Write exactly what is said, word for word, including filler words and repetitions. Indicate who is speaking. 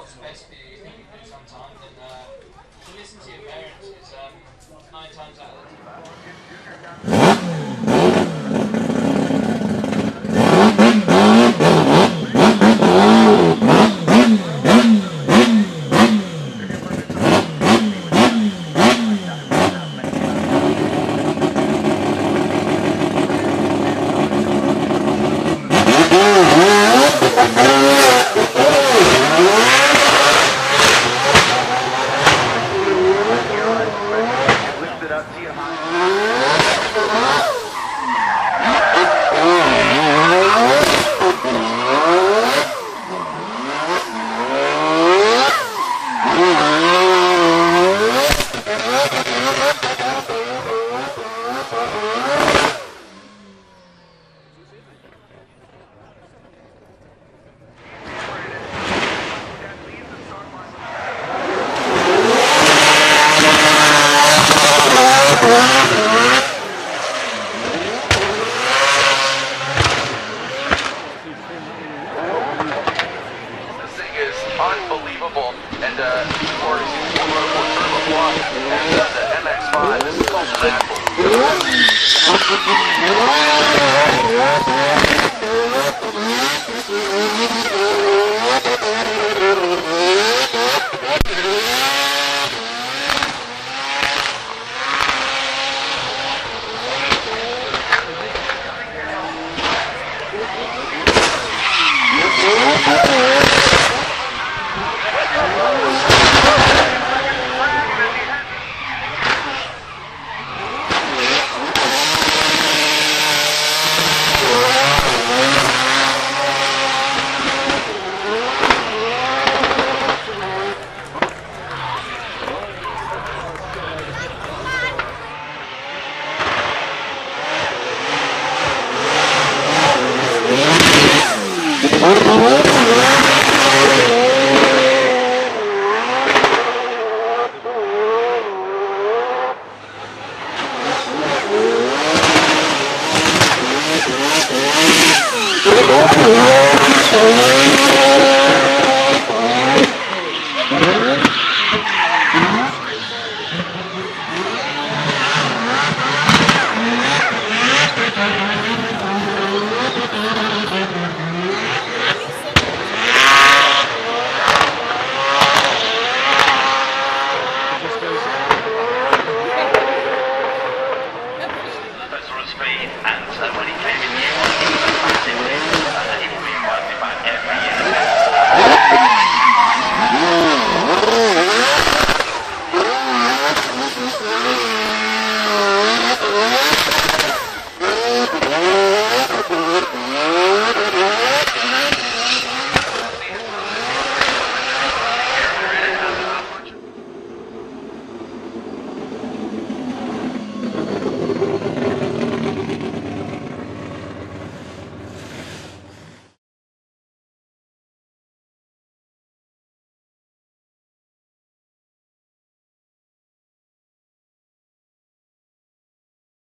Speaker 1: what's best for you, you think you could sometimes, and uh, to listen to your parents is um, nine times out of ten.
Speaker 2: Unbelievable, and uh, for quad-rotor turbo quad, and uh, the M X five, this is called the Apple.